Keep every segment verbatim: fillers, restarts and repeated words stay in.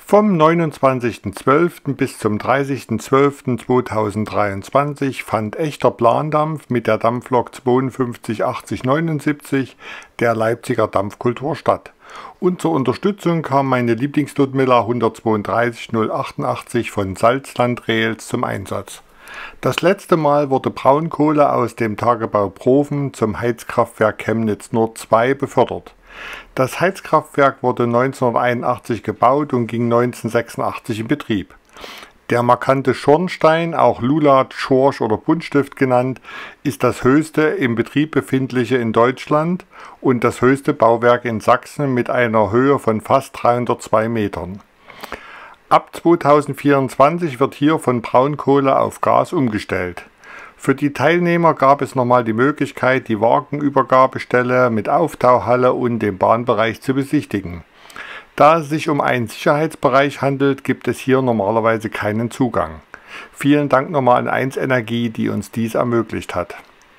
Vom neunundzwanzigsten zwölften bis zum dreißigsten zwölften zweitausenddreiundzwanzig fand echter Plandampf mit der Dampflok zweiundfünfzig achtzig neunundsiebzig der Leipziger Dampfkultur statt. Und zur Unterstützung kam meine Lieblingsnotmiller hundertzweiunddreißig null achtundachtzig von Salzland Rails zum Einsatz. Das letzte Mal wurde Braunkohle aus dem Tagebau Profen zum Heizkraftwerk Chemnitz Nord zwei befördert. Das Heizkraftwerk wurde neunzehnhunderteinundachtzig gebaut und ging neunzehnhundertsechsundachtzig in Betrieb. Der markante Schornstein, auch Lulat, Schorsch oder Buntstift genannt, ist das höchste im Betrieb befindliche in Deutschland und das höchste Bauwerk in Sachsen mit einer Höhe von fast dreihundertzwei Metern. Ab zweitausendvierundzwanzig wird hier von Braunkohle auf Gas umgestellt. Für die Teilnehmer gab es nochmal die Möglichkeit, die Wagenübergabestelle mit Auftauhalle und dem Bahnbereich zu besichtigen. Da es sich um einen Sicherheitsbereich handelt, gibt es hier normalerweise keinen Zugang. Vielen Dank nochmal an eins Energie, die uns dies ermöglicht hat.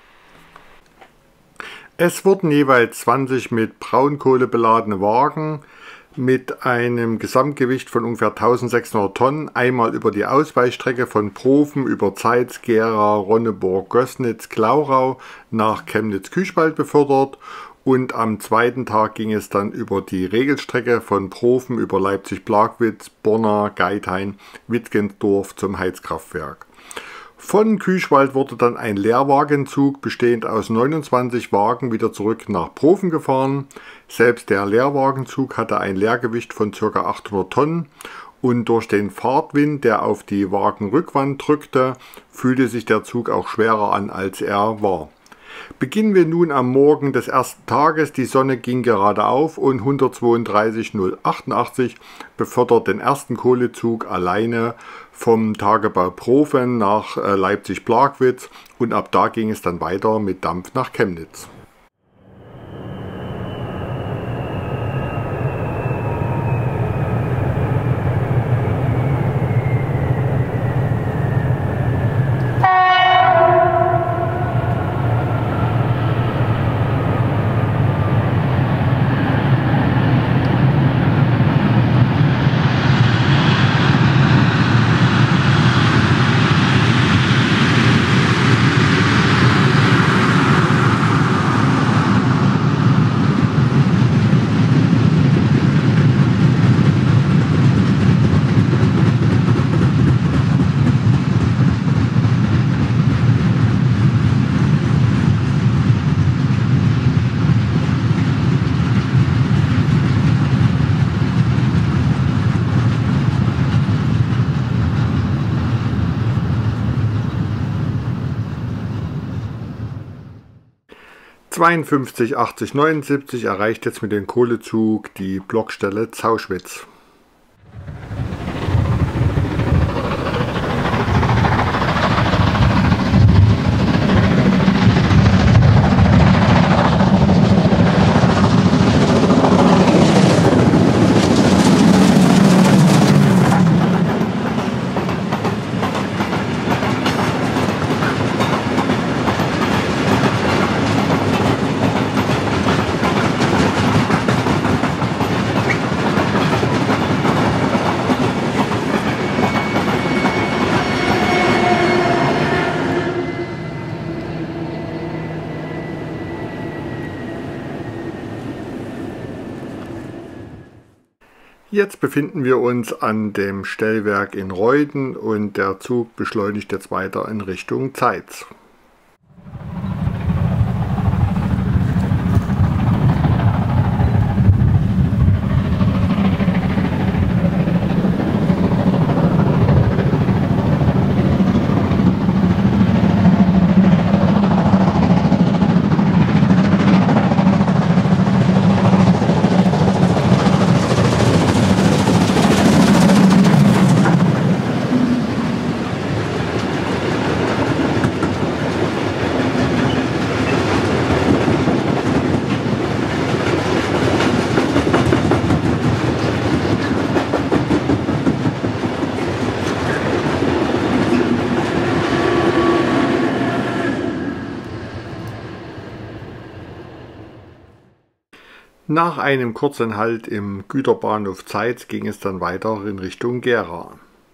Es wurden jeweils zwanzig mit Braunkohle beladene Wagen mit einem Gesamtgewicht von ungefähr eintausendsechshundert Tonnen einmal über die Ausweichstrecke von Profen über Zeitz, Gera, Ronneburg, Gößnitz, Glaurau nach Chemnitz-Küchwald befördert und am zweiten Tag ging es dann über die Regelstrecke von Profen über Leipzig-Plagwitz, Borna, Geithain, Wittgensdorf zum Heizkraftwerk. Von Küchwald wurde dann ein Leerwagenzug bestehend aus neunundzwanzig Wagen wieder zurück nach Profen gefahren. Selbst der Leerwagenzug hatte ein Leergewicht von ca. achthundert Tonnen und durch den Fahrtwind, der auf die Wagenrückwand drückte, fühlte sich der Zug auch schwerer an, als er war. Beginnen wir nun am Morgen des ersten Tages. Die Sonne ging gerade auf und hundertzweiunddreißig null achtundachtzig befördert den ersten Kohlezug alleine vom Tagebau Profen nach Leipzig-Plagwitz und ab da ging es dann weiter mit Dampf nach Chemnitz. zweiundfünfzig achtzig neunundsiebzig erreicht jetzt mit dem Kohlezug die Blockstelle Zauschwitz. Jetzt befinden wir uns an dem Stellwerk in Reuden und der Zug beschleunigt jetzt weiter in Richtung Zeitz. Nach einem kurzen Halt im Güterbahnhof Zeitz ging es dann weiter in Richtung Gera.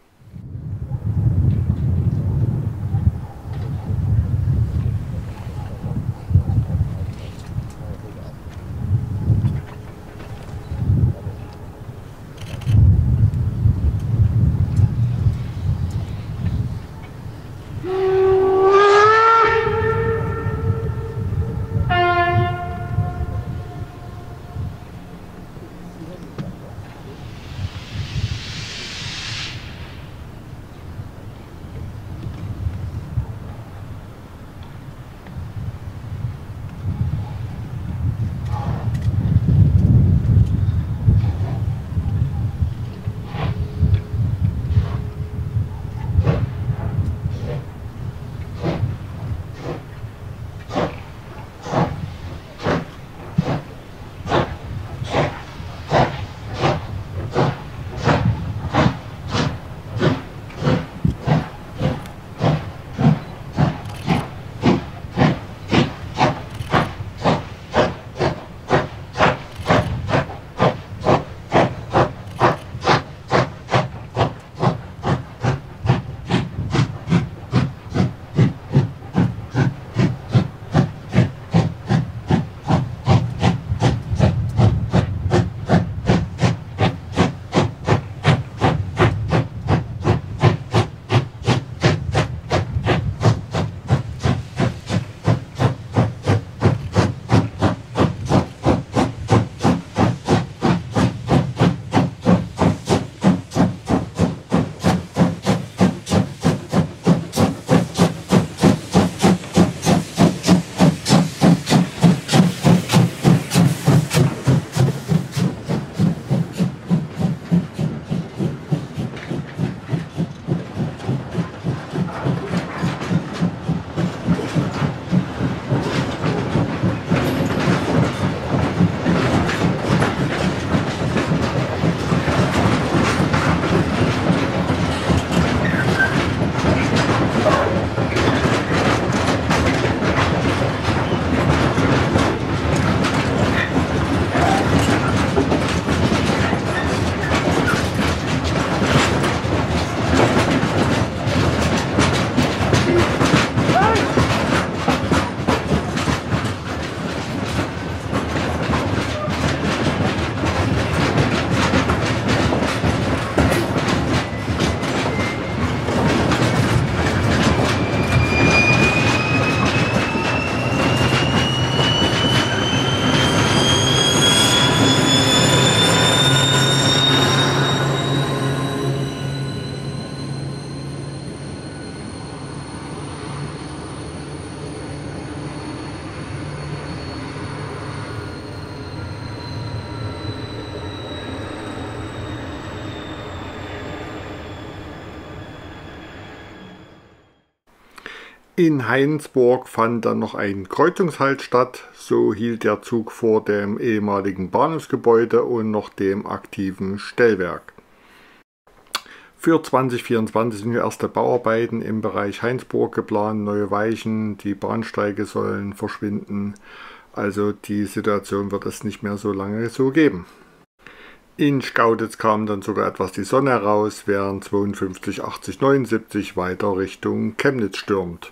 In Heinsburg fand dann noch ein Kreuzungshalt statt, so hielt der Zug vor dem ehemaligen Bahnhofsgebäude und noch dem aktiven Stellwerk. Für zwanzig vierundzwanzig sind erste Bauarbeiten im Bereich Heinsburg geplant, neue Weichen, die Bahnsteige sollen verschwinden, also die Situation wird es nicht mehr so lange so geben. In Schkauditz kam dann sogar etwas die Sonne heraus, während zweiundfünfzig achtzig neunundsiebzig weiter Richtung Chemnitz stürmt.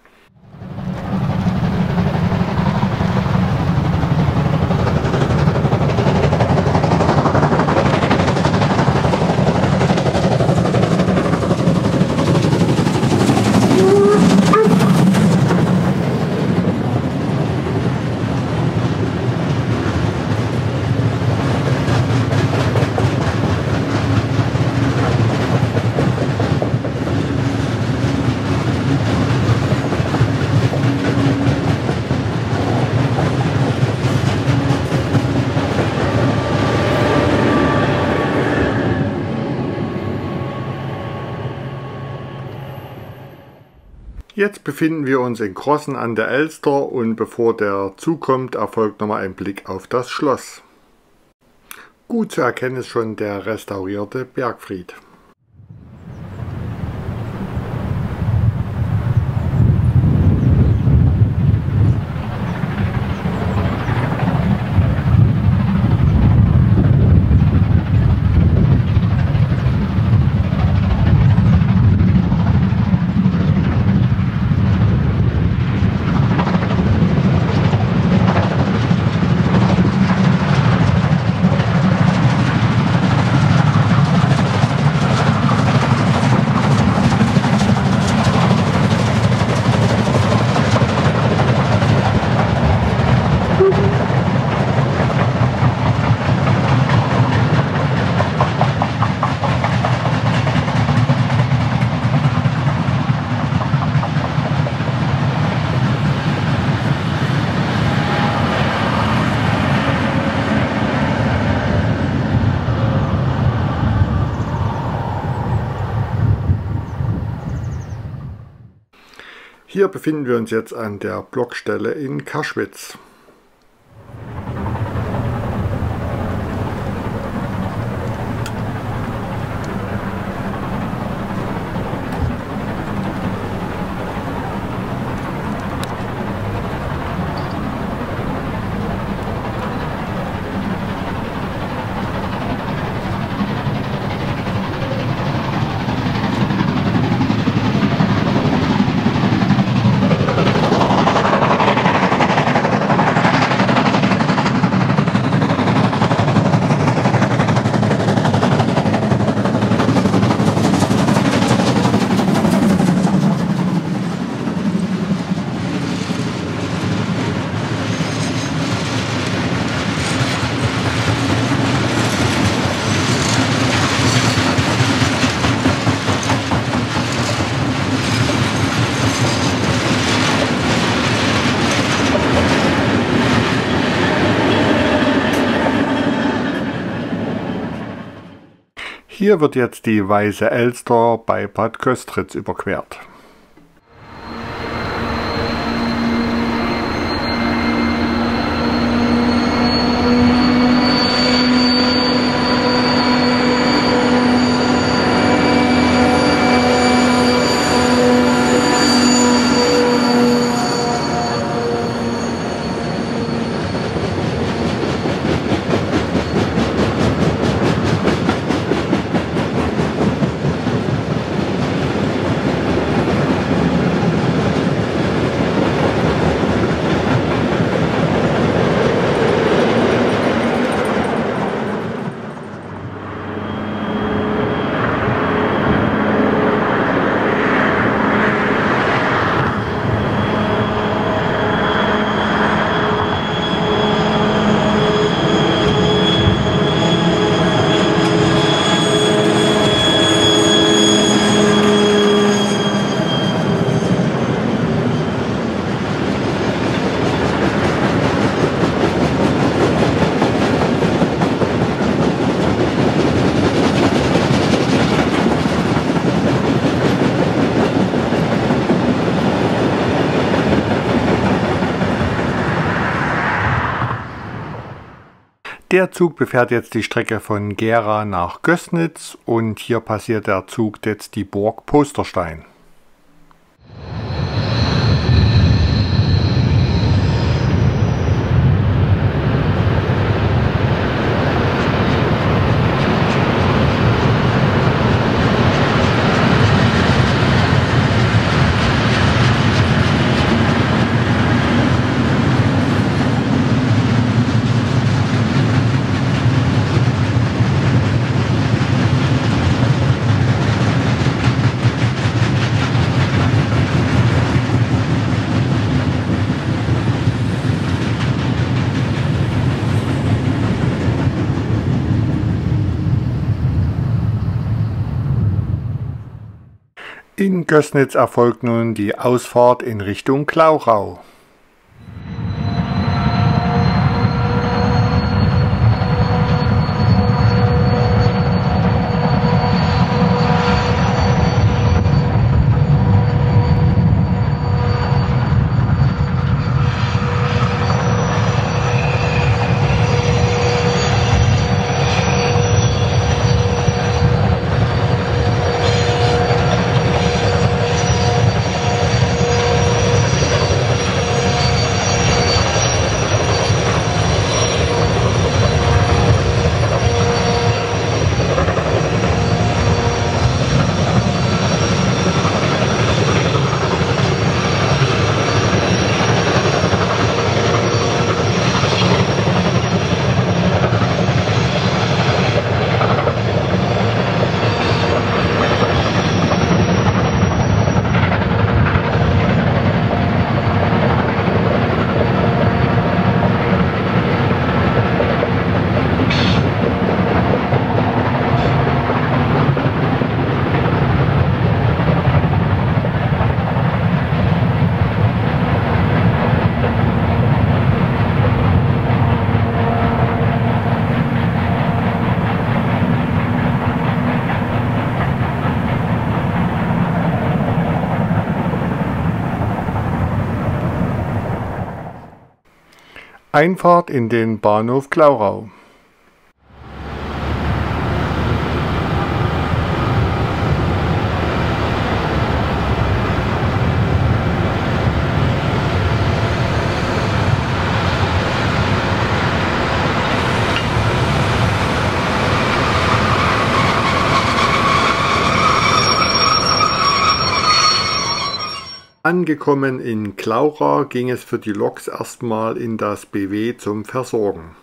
Jetzt befinden wir uns in Crossen an der Elster und bevor der Zug kommt, erfolgt nochmal ein Blick auf das Schloss. Gut zu erkennen ist schon der restaurierte Bergfried. Hier befinden wir uns jetzt an der Blockstelle in Kerschwitz. Hier wird jetzt die Weiße Elster bei Bad Köstritz überquert. Der Zug befährt jetzt die Strecke von Gera nach Gößnitz und hier passiert der Zug jetzt die Burg Posterstein. In Gößnitz erfolgt nun die Ausfahrt in Richtung Klauchau. Einfahrt in den Bahnhof Glaurau. Angekommen in Glaura ging es für die Loks erstmal in das B W zum Versorgen.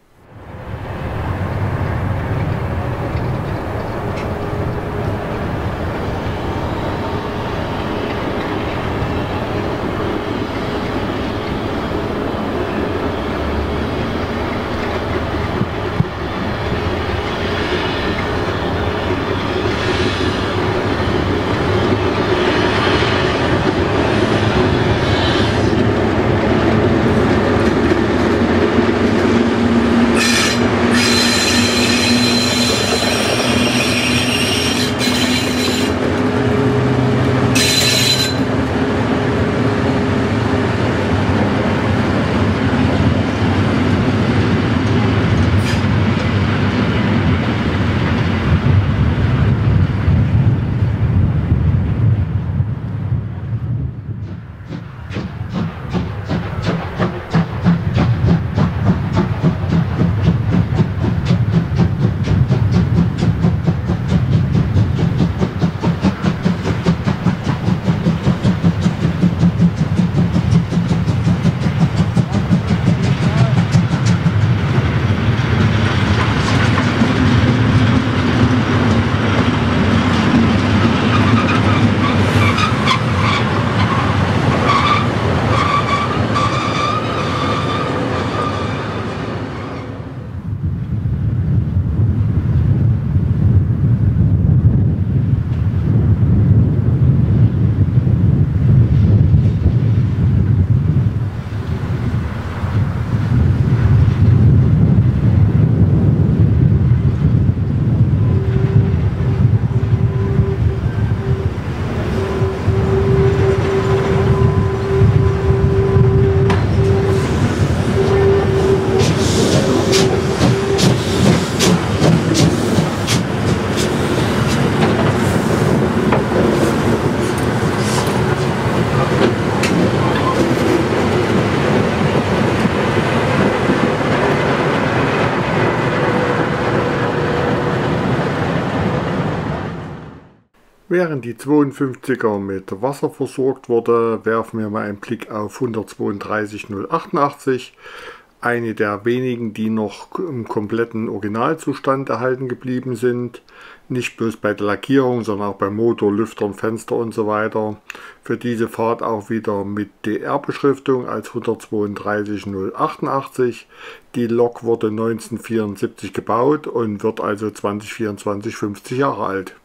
Während die zweiundfünfziger mit Wasser versorgt wurde, werfen wir mal einen Blick auf hundertzweiunddreißig null achtundachtzig, eine der wenigen, die noch im kompletten Originalzustand erhalten geblieben sind. Nicht bloß bei der Lackierung, sondern auch bei Motor, Lüftern, Fenster und so weiter. Für diese Fahrt auch wieder mit D R-Beschriftung als hundertzweiunddreißig null achtundachtzig. Die Lok wurde neunzehnhundertvierundsiebzig gebaut und wird also zwanzig vierundzwanzig fünfzig Jahre alt.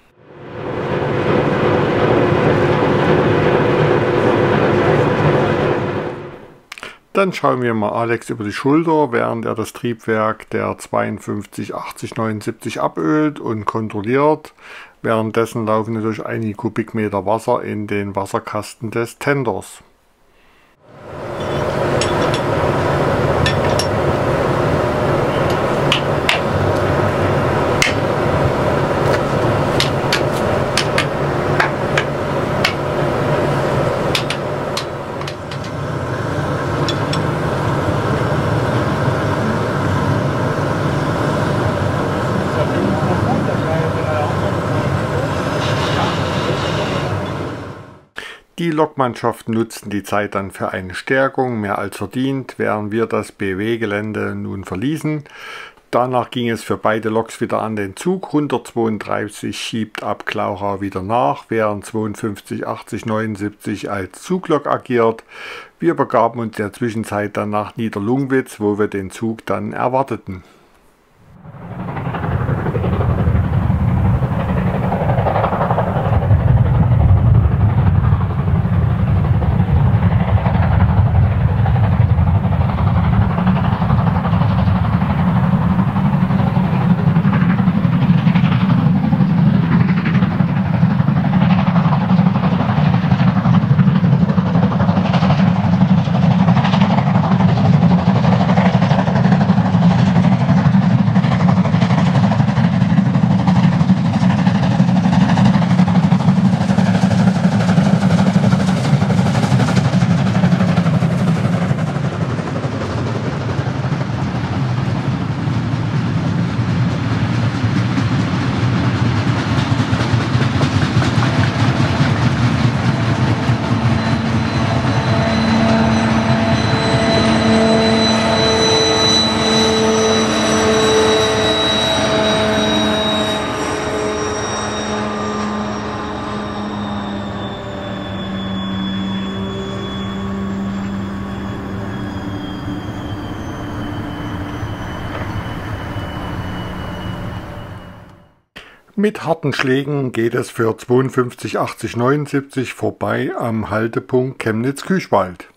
Dann schauen wir mal Alex über die Schulter, während er das Triebwerk der zweiundfünfzig achtzig neunundsiebzig abölt und kontrolliert. Währenddessen laufen natürlich einige Kubikmeter Wasser in den Wasserkasten des Tenders. Die Lokmannschaften nutzten die Zeit dann für eine Stärkung, mehr als verdient, während wir das B W-Gelände nun verließen. Danach ging es für beide Loks wieder an den Zug. hundertzweiunddreißig schiebt ab Glaurau wieder nach, während zweiundfünfzig achtzig neunundsiebzig als Zuglok agiert. Wir begaben uns in der Zwischenzeit dann nach Niederlungwitz, wo wir den Zug dann erwarteten. Mit harten Schlägen geht es für zweiundfünfzig achtzig neunundsiebzig vorbei am Haltepunkt Chemnitz-Küchwald.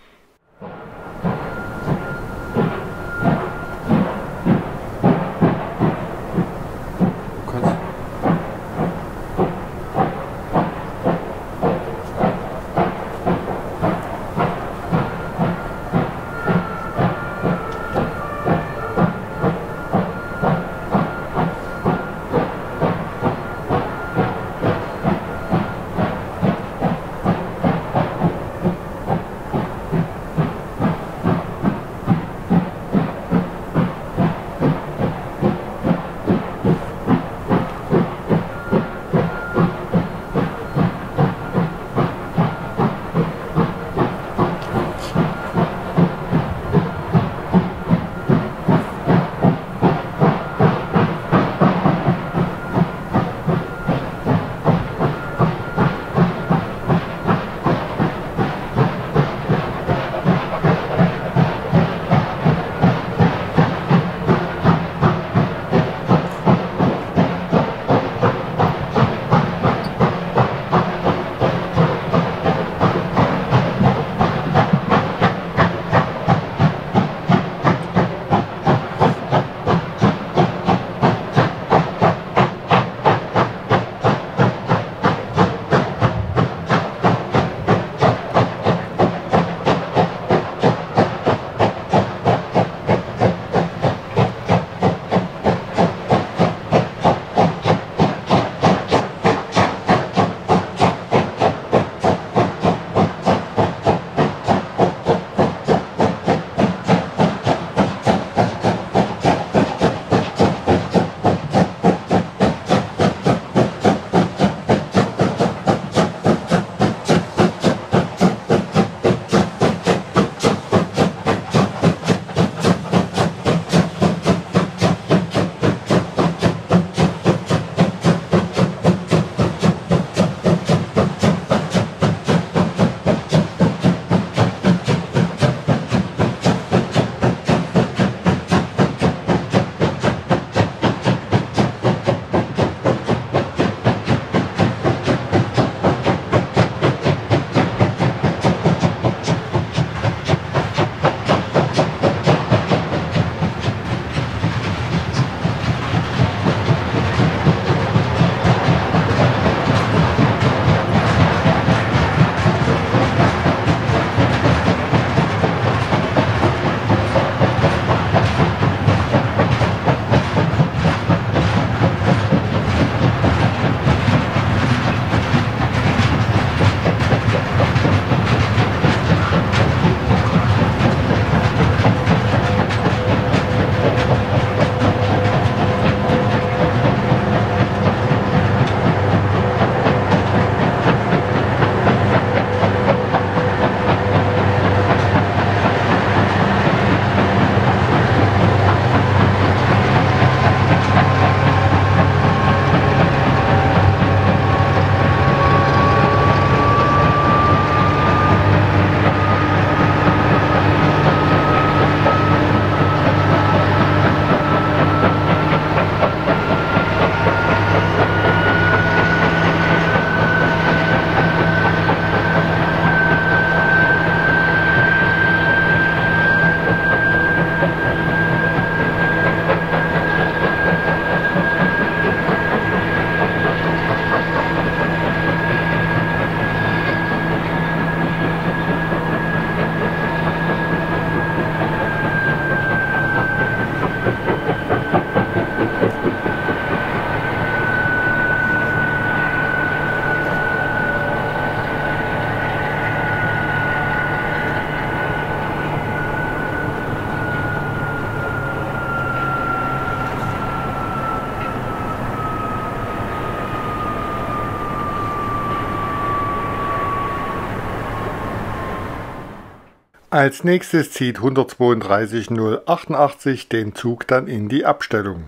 Als nächstes zieht hundertzweiunddreißig null achtundachtzig den Zug dann in die Abstellung.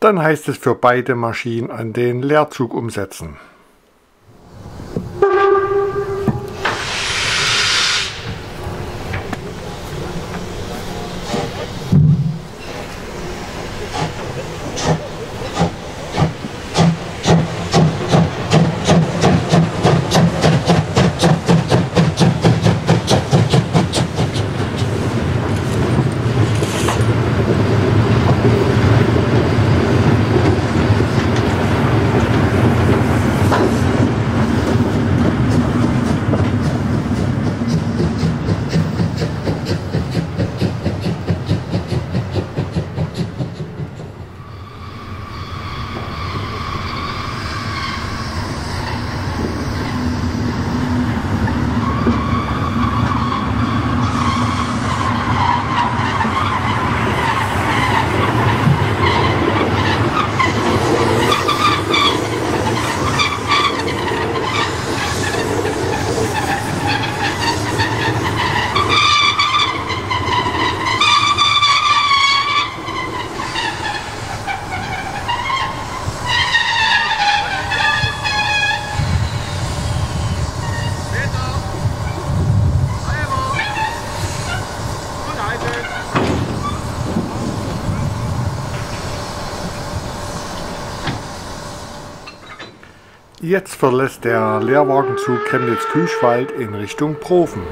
Dann heißt es für beide Maschinen an den Leerzug umsetzen. Jetzt verlässt der Leerwagenzug Chemnitz-Küchwald in Richtung Profen.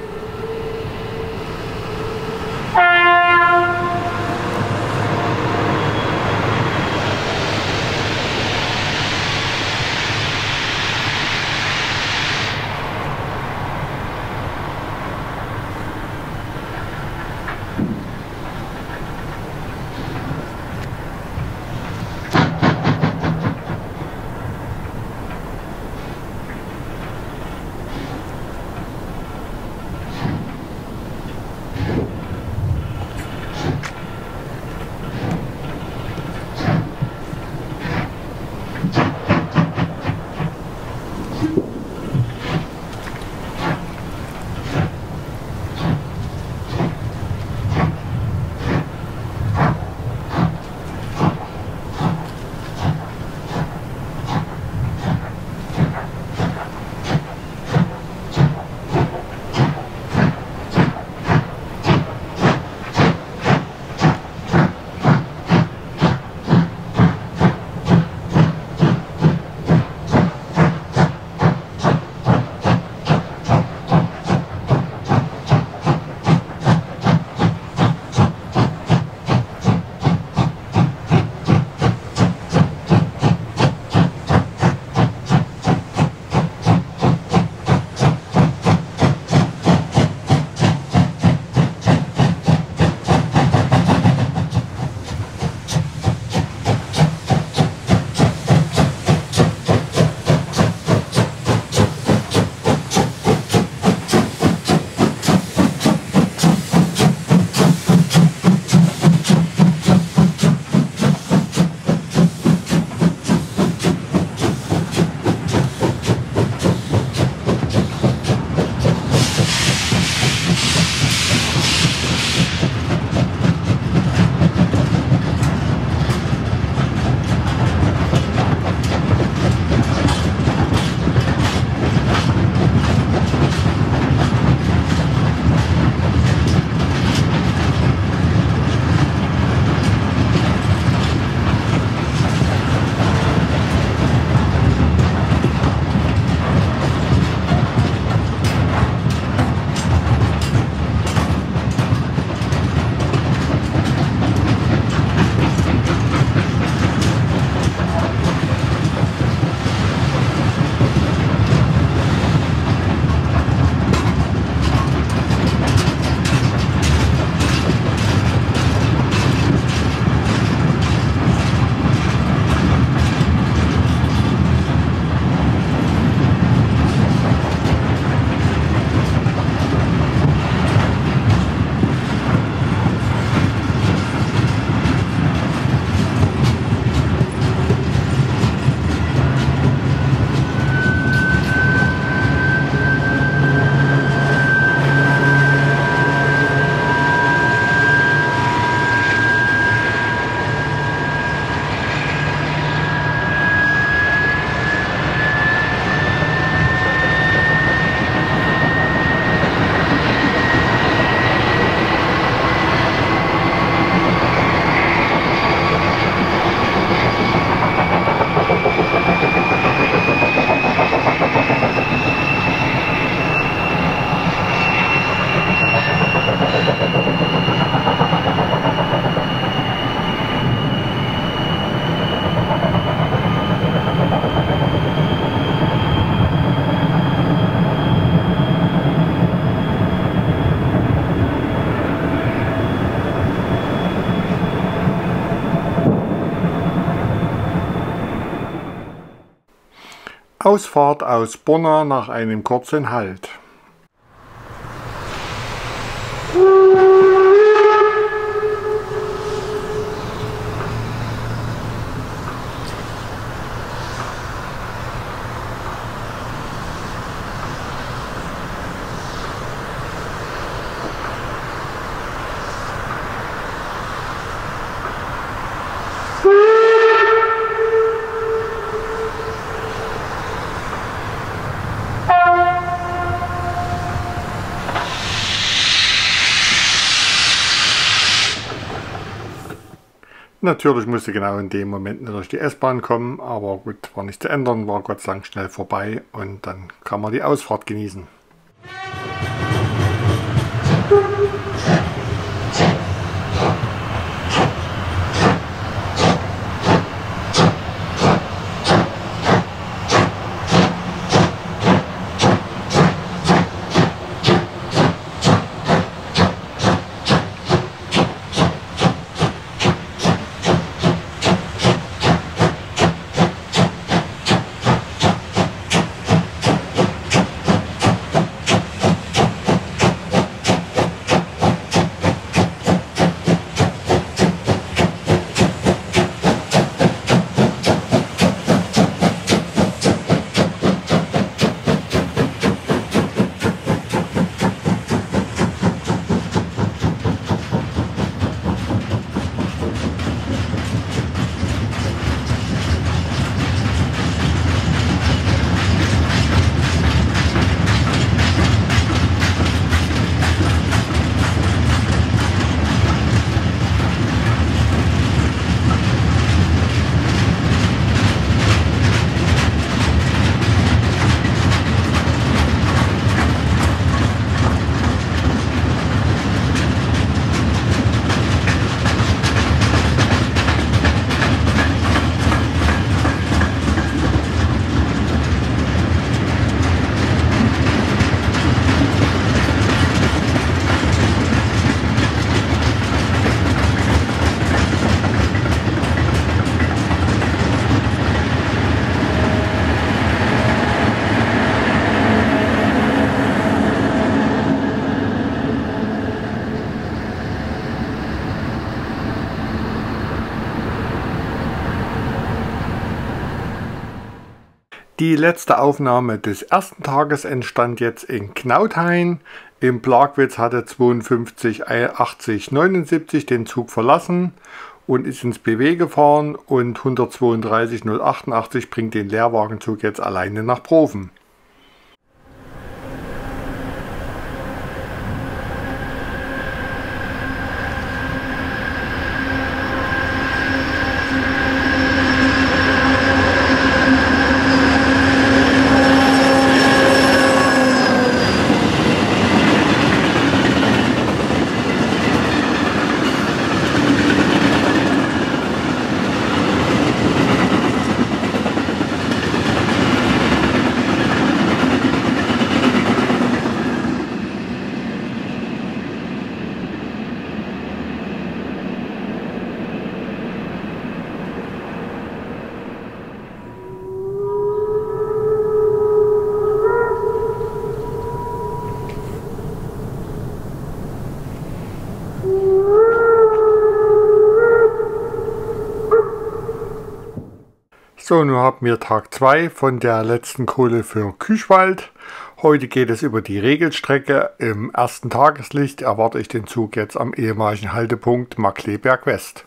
Ausfahrt aus Borna nach einem kurzen Halt. Natürlich musste genau in dem Moment natürlich die S-Bahn kommen, aber gut, war nicht zu ändern, war Gott sei Dank schnell vorbei und dann kann man die Ausfahrt genießen. Die letzte Aufnahme des ersten Tages entstand jetzt in Knauthain. Im Plagwitz hatte zweiundfünfzig achtzig neunundsiebzig den Zug verlassen und ist ins B W gefahren und hundertzweiunddreißig null achtundachtzig bringt den Leerwagenzug jetzt alleine nach Profen. So, nun haben wir Tag zwei von der letzten Kohle für Küchwald. Heute geht es über die Regelstrecke. Im ersten Tageslicht erwarte ich den Zug jetzt am ehemaligen Haltepunkt Markkleeberg West.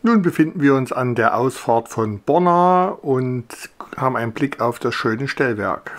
Nun befinden wir uns an der Ausfahrt von Borna und haben einen Blick auf das schöne Stellwerk.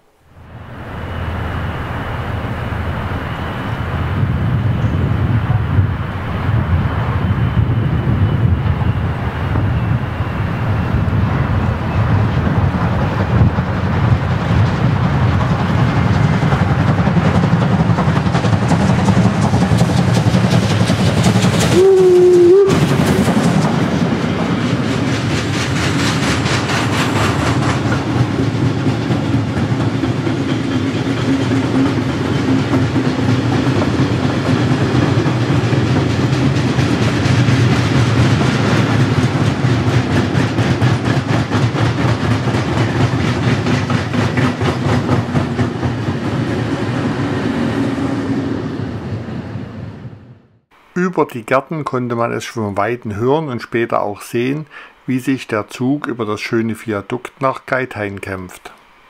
Über die Gärten konnte man es schon von Weitem hören und später auch sehen, wie sich der Zug über das schöne Viadukt nach Geithain kämpft.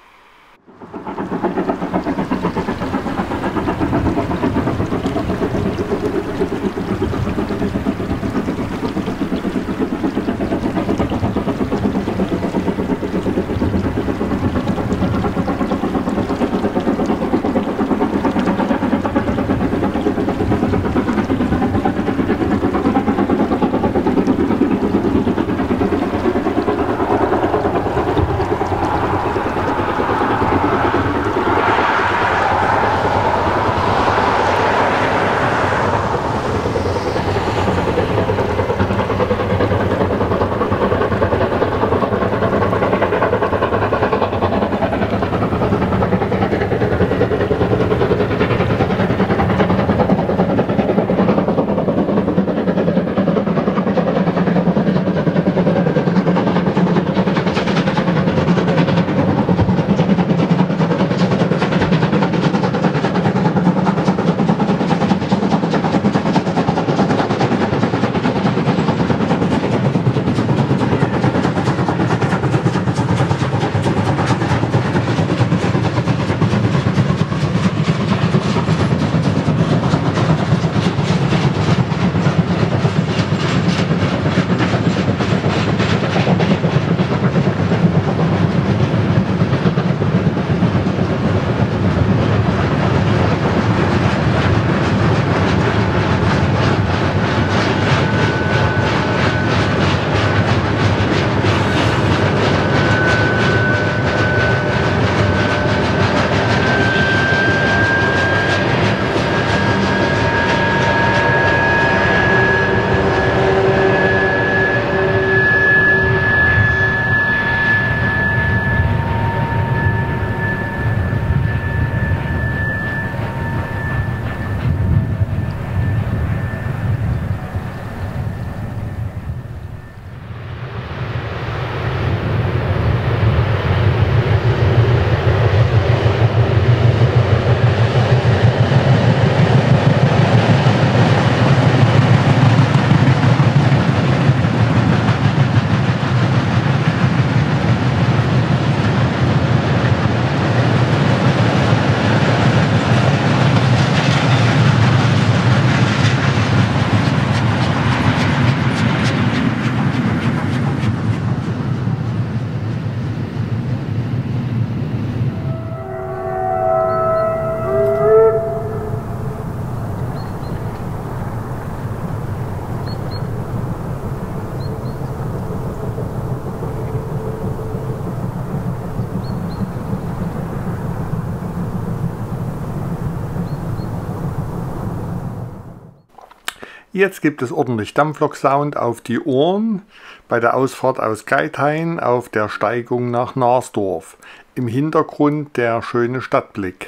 Jetzt gibt es ordentlich Dampflok-Sound auf die Ohren bei der Ausfahrt aus Geithain auf der Steigung nach Narsdorf. Im Hintergrund der schöne Stadtblick.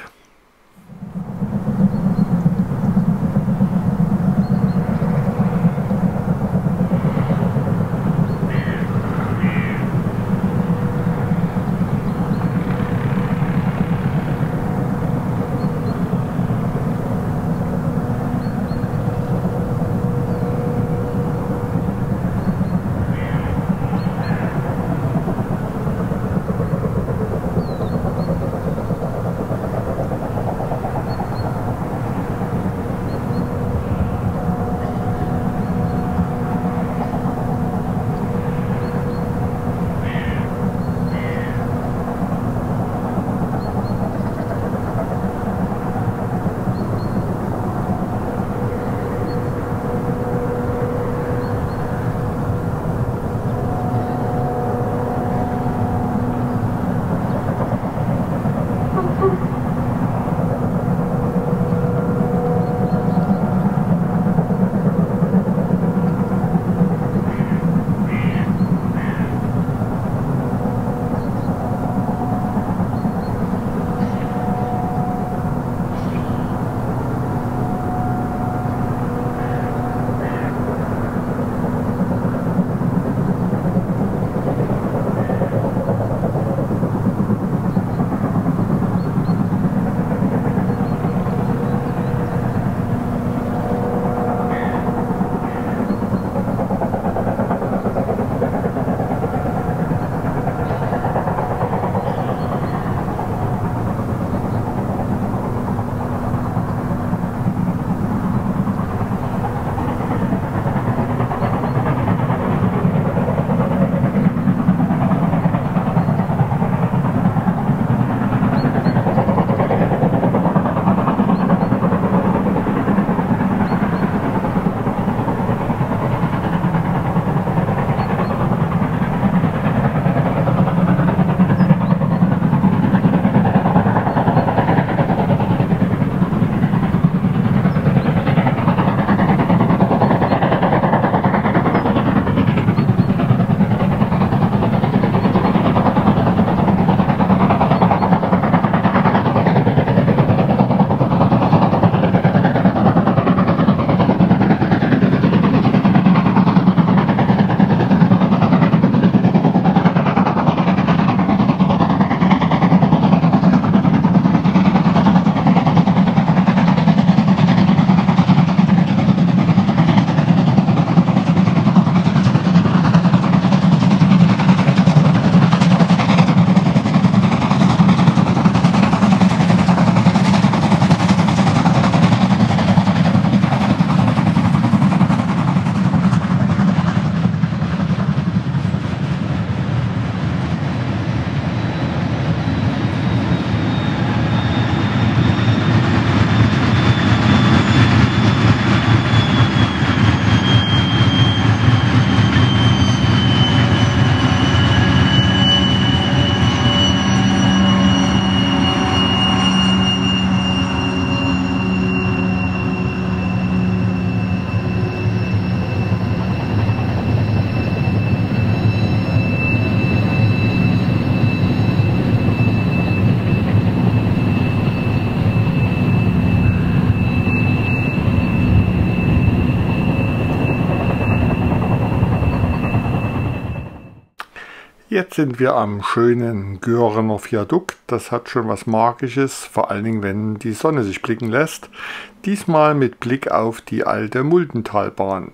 Jetzt sind wir am schönen Göhrener Viadukt. Das hat schon was Magisches, vor allen Dingen, wenn die Sonne sich blicken lässt. Diesmal mit Blick auf die alte Muldentalbahn.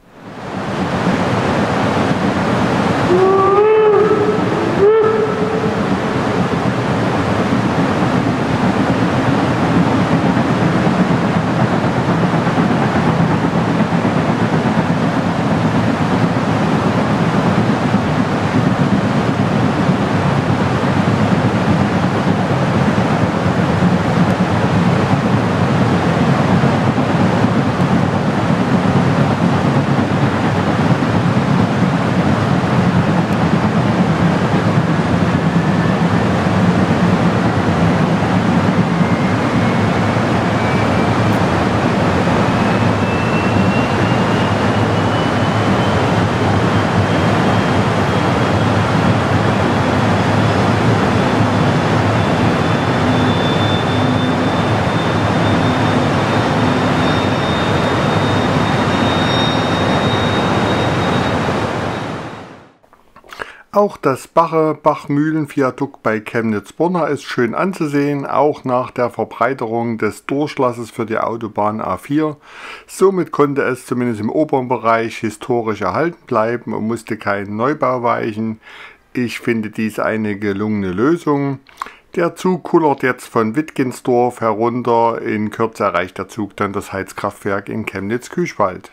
Auch das Bache-Bachmühlen-Viadukt bei Chemnitz-Borna ist schön anzusehen, auch nach der Verbreiterung des Durchlasses für die Autobahn A vier. Somit konnte es zumindest im oberen Bereich historisch erhalten bleiben und musste keinen Neubau weichen. Ich finde dies eine gelungene Lösung. Der Zug kullert jetzt von Wittgensdorf herunter. In Kürze erreicht der Zug dann das Heizkraftwerk in Chemnitz-Küchwald.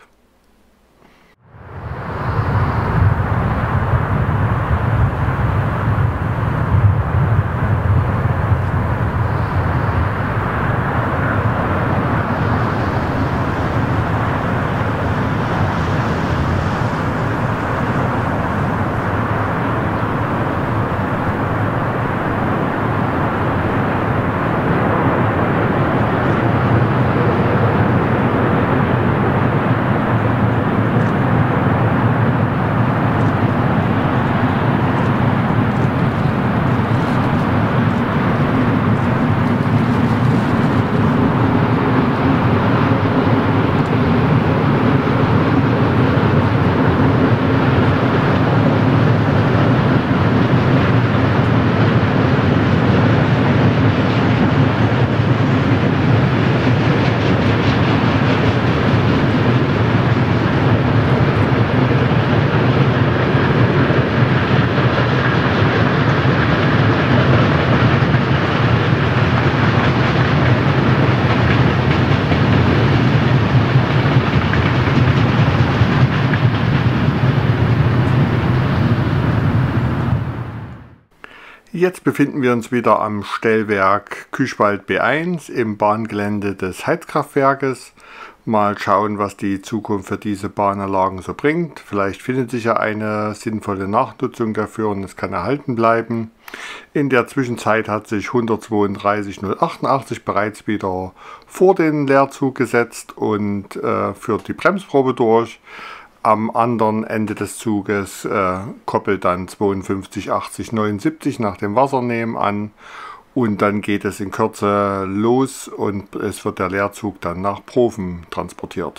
Jetzt befinden wir uns wieder am Stellwerk Küchwald B eins im Bahngelände des Heizkraftwerkes. Mal schauen, was die Zukunft für diese Bahnanlagen so bringt. Vielleicht findet sich ja eine sinnvolle Nachnutzung dafür und es kann erhalten bleiben. In der Zwischenzeit hat sich hundertzweiunddreißig null achtundachtzig bereits wieder vor den Leerzug gesetzt und äh, führt die Bremsprobe durch. Am anderen Ende des Zuges äh, koppelt dann zweiundfünfzig achtzig neunundsiebzig nach dem Wassernehmen an und dann geht es in Kürze los und es wird der Leerzug dann nach Profen transportiert.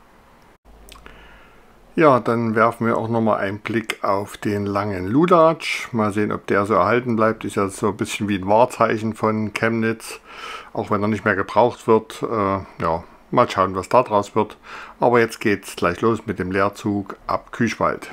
Ja, dann werfen wir auch nochmal einen Blick auf den langen Ludatsch. Mal sehen, ob der so erhalten bleibt. Ist ja so ein bisschen wie ein Wahrzeichen von Chemnitz, auch wenn er nicht mehr gebraucht wird. Äh, ja. Mal schauen, was da draus wird. Aber jetzt geht's gleich los mit dem Leerzug ab Küchwald.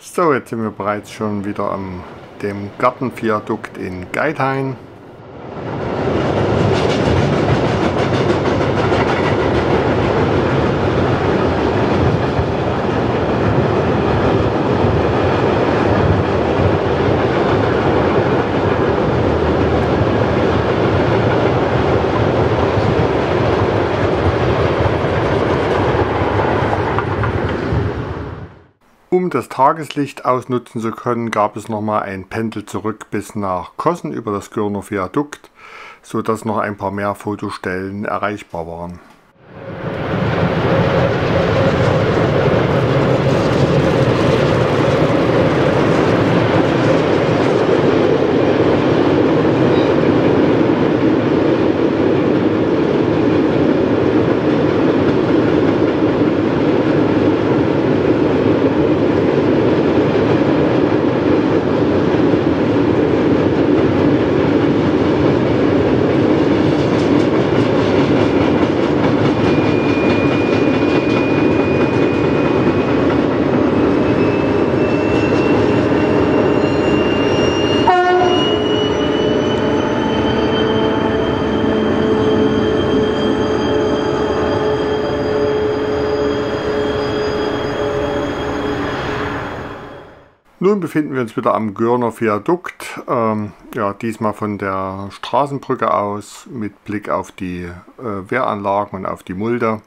So, jetzt sind wir bereits schon wieder am dem Gartenviadukt in Geithain. Um das Tageslicht ausnutzen zu können, gab es nochmal ein Pendel zurück bis nach Kossen über das Görner Viadukt, sodass noch ein paar mehr Fotostellen erreichbar waren. Nun befinden wir uns wieder am Görner Viadukt, ähm, ja, diesmal von der Straßenbrücke aus mit Blick auf die äh, Wehranlagen und auf die Mulde.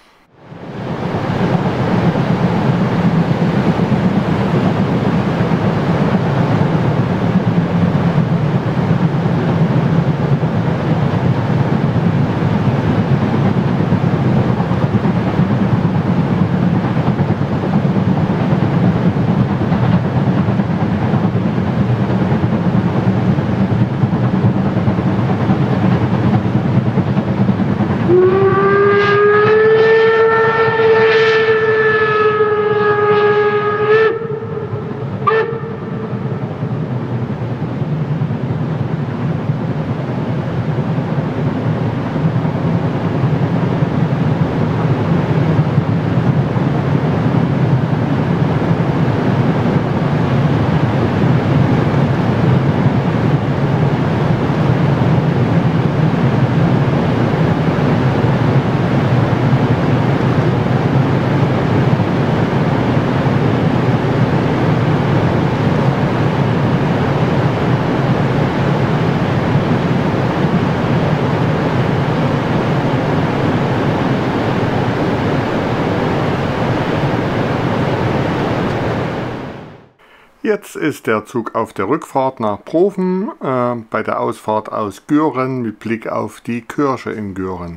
Jetzt ist der Zug auf der Rückfahrt nach Profen, äh, bei der Ausfahrt aus Göhren mit Blick auf die Kirche in Göhren.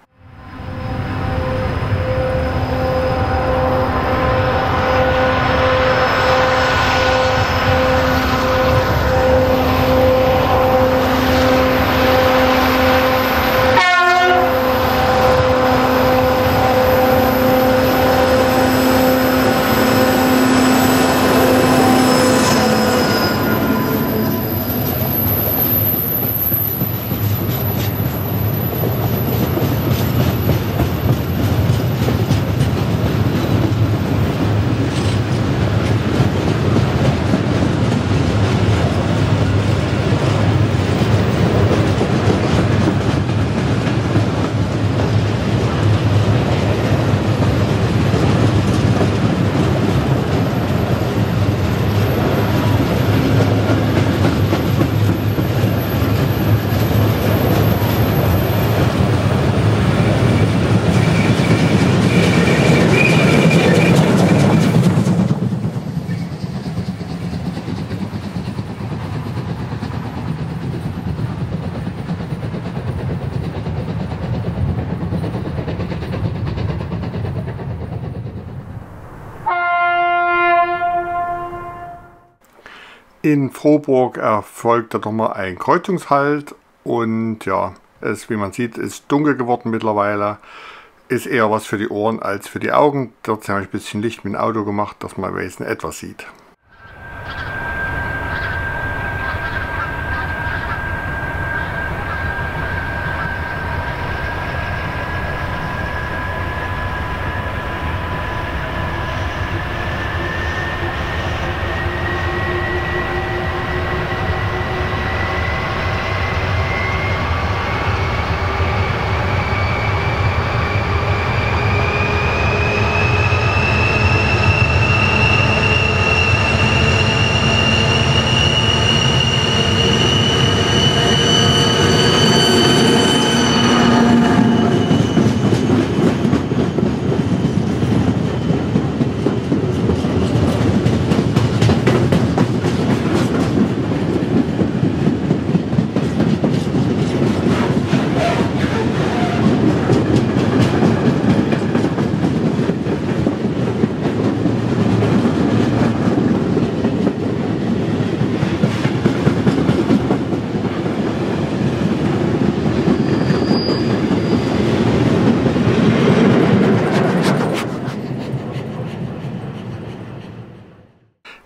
In Frohburg erfolgte nochmal ein Kreuzungshalt und ja, es, wie man sieht, ist dunkel geworden mittlerweile. Ist eher was für die Ohren als für die Augen. Dort habe ich ein bisschen Licht mit dem Auto gemacht, dass man wenigstens etwas sieht.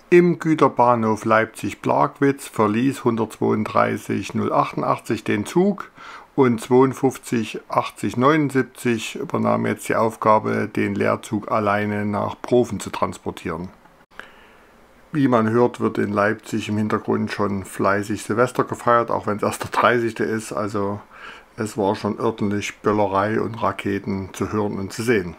Im Güterbahnhof Leipzig-Plagwitz verließ hundertzweiunddreißig null achtundachtzig den Zug und zweiundfünfzig achtzig neunundsiebzig übernahm jetzt die Aufgabe, den Leerzug alleine nach Profen zu transportieren. Wie man hört, wird in Leipzig im Hintergrund schon fleißig Silvester gefeiert, auch wenn es erst der dreißigste ist. Also es war schon ordentlich Böllerei und Raketen zu hören und zu sehen.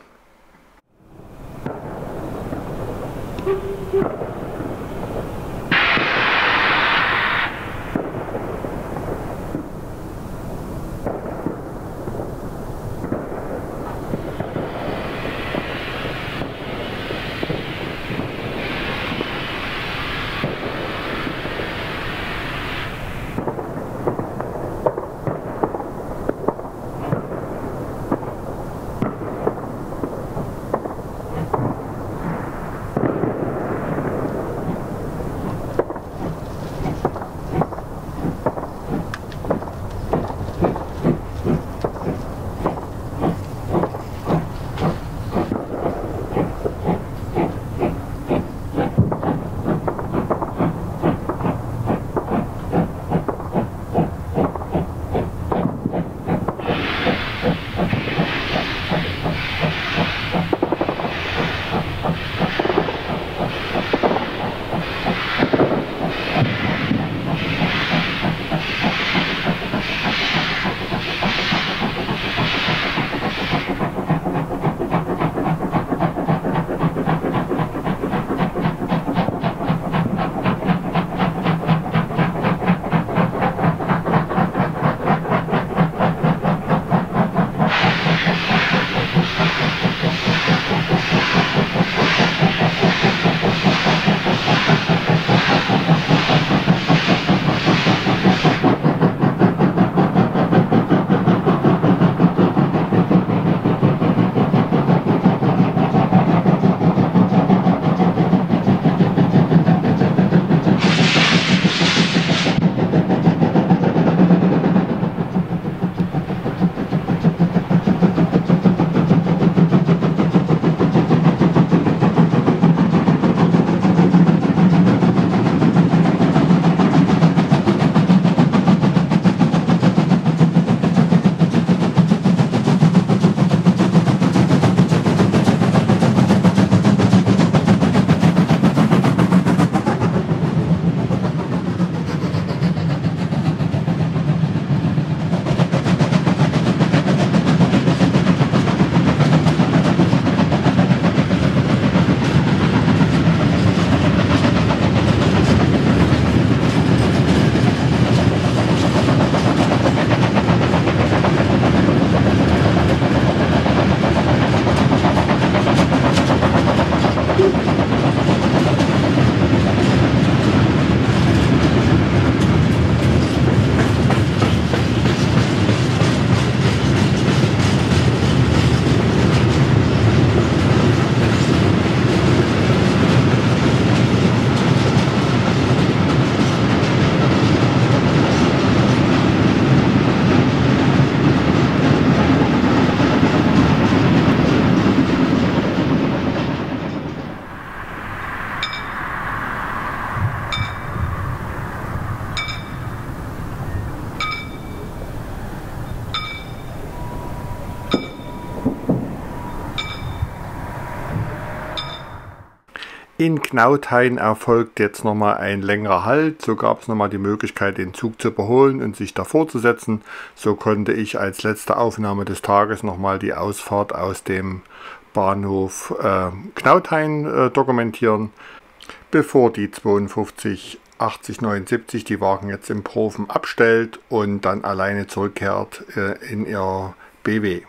In Knauthain erfolgt jetzt nochmal ein längerer Halt. So gab es nochmal die Möglichkeit, den Zug zu überholen und sich davor zu setzen. So konnte ich als letzte Aufnahme des Tages nochmal die Ausfahrt aus dem Bahnhof äh, Knauthain äh, dokumentieren, bevor die zweiundfünfzig achtzig neunundsiebzig die Wagen jetzt im Profen abstellt und dann alleine zurückkehrt äh, in ihr B W.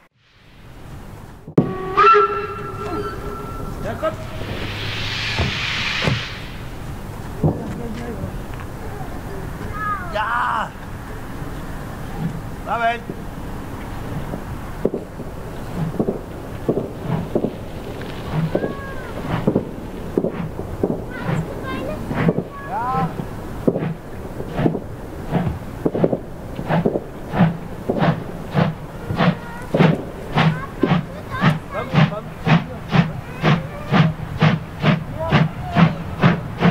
Ja, komm. Ja! Moment! Ja! Komm, komm!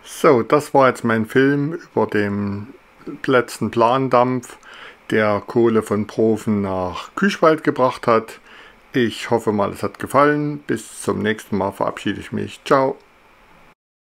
So, das war jetzt mein Film über den letzten Plandampf, der Kohle von Profen nach Küchwald gebracht hat. Ich hoffe mal, es hat gefallen. Bis zum nächsten Mal verabschiede ich mich. Ciao.